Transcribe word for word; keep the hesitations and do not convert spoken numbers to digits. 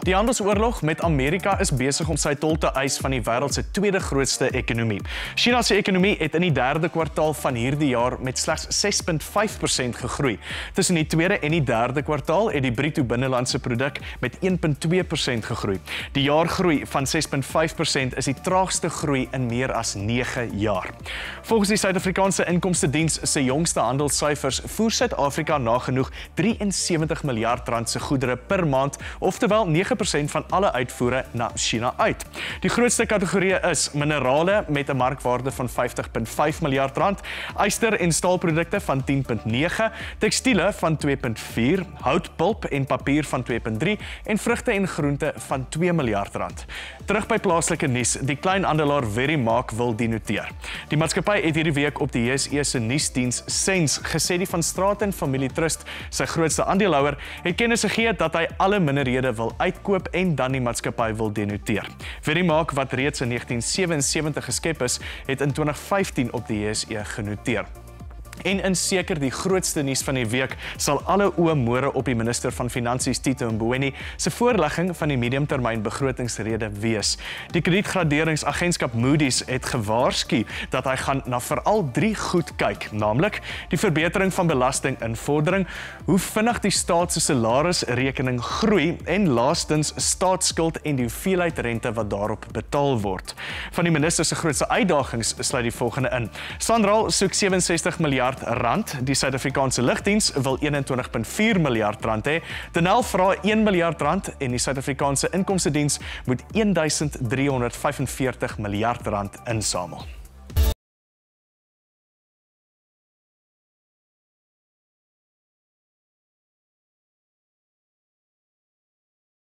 Die handelsoorlog met Amerika is besig om sy tol te eis van die wêreld se tweede grootste ekonomie. China se ekonomie het in die derde kwartaal van hierdie jaar met slegs ses komma vyf persent gegroei. Tussen die tweede en die derde kwartaal het die bruto binnelandse produk met een komma twee persent gegroei. Die jaargroei van ses komma vyf persent is die traagste groei in meer as nege jaar. Volgens die Suid-Afrikaanse Inkomstediens se jongste handelssyfers voer Suid-Afrika nagenoeg drie en sewentig miljard rand se goedere per maand, oftewel nege persent van alle uitvoere na China uit. Die grootste kategorieë is minerale met 'n markwaarde van vyftig komma vyf miljard rand, yster en staalprodukte van tien komma nege, tekstiele van twee komma vier, houtpulp en papier van twee komma drie en vrugte en groente van twee miljard rand. Terug by plaaslike nuus, die kleinhandelaar Verimaak wil denoteer. Die maatskappy het hierdie week op die J S E se nuusdiens Sens gesê die Van Straaten Familie Trust, sy grootste aandeelhouer, het kennis gegee dat hy alle minderhede wil uitkoop en dan die maatskappy wil denoteer. Verimaak, wat reeds in negentien sewe en sewentig geskep is, het in twintig vyftien op die J S E genoteer. En in seker die grootste nuus van die week sal alle oë môre op die minister van Finansies Tito Mboweni se voorlegging van die mediumtermyn begrotingsrede wees. Die kredietgraderingsagentskap Moody's het gewaarsku dat hy gaan na veral drie goed kyk, naamlik die verbetering van belastinginvordering, hoe vinnig die staat se salarisrekening groei en laastens staatsskuld en die hoeveelheid rente wat daarop betaal word. Van die minister se grootste uitdagings sluit die volgende in. SANRAL soek sewe en sestig miljard rand, die Suid-Afrikaanse Lugdiens wil eenentwintig komma vier miljard rand hê, Denel vra een miljard rand en die Suid-Afrikaanse Inkomstediens moet een duisend driehonderd vyfenveertig miljard rand insamel.